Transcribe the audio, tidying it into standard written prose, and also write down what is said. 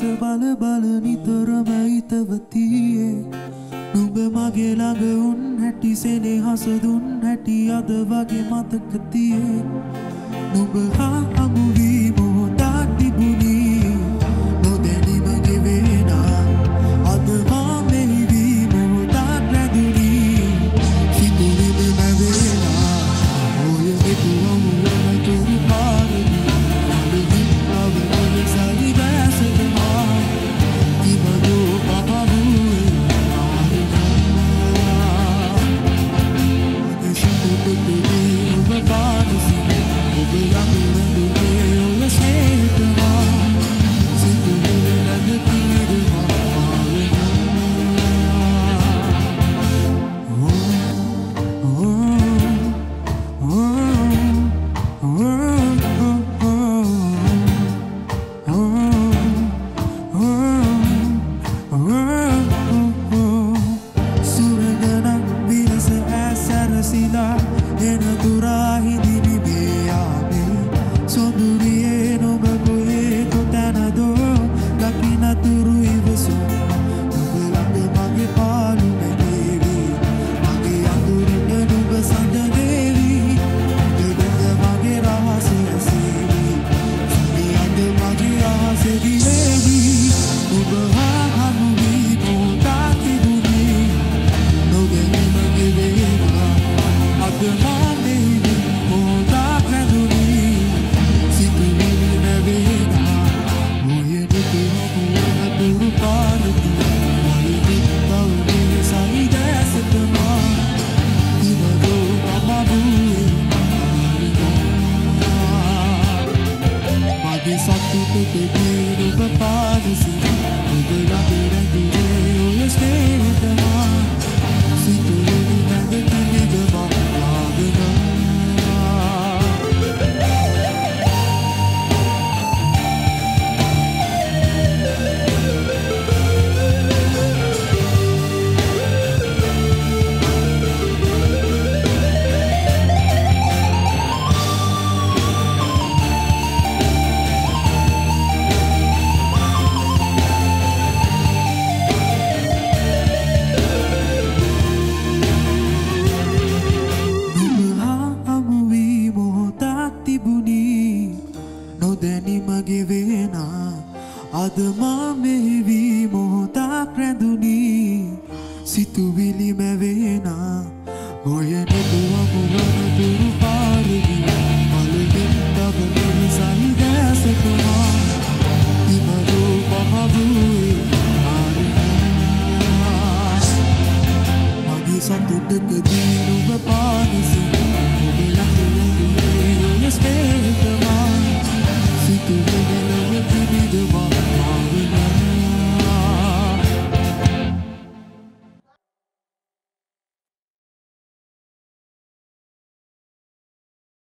බල බල නිතරම හිතවතියේ නුඹ මගේ ළඟ උන් හැටි සෙනෙහස දුන් හැටි අද වගේ මතක තියේ නුඹ හා හමු වී මොහොතක් තිබුණී නොදැනීම ගෙවෙනා අද මා මෙහි වී මොහොතක් රැඳුණී සිතුවිලි නැවෙනා ඔය මෙතුවම වන තුරු පාරදී Satu dekat di rumah panas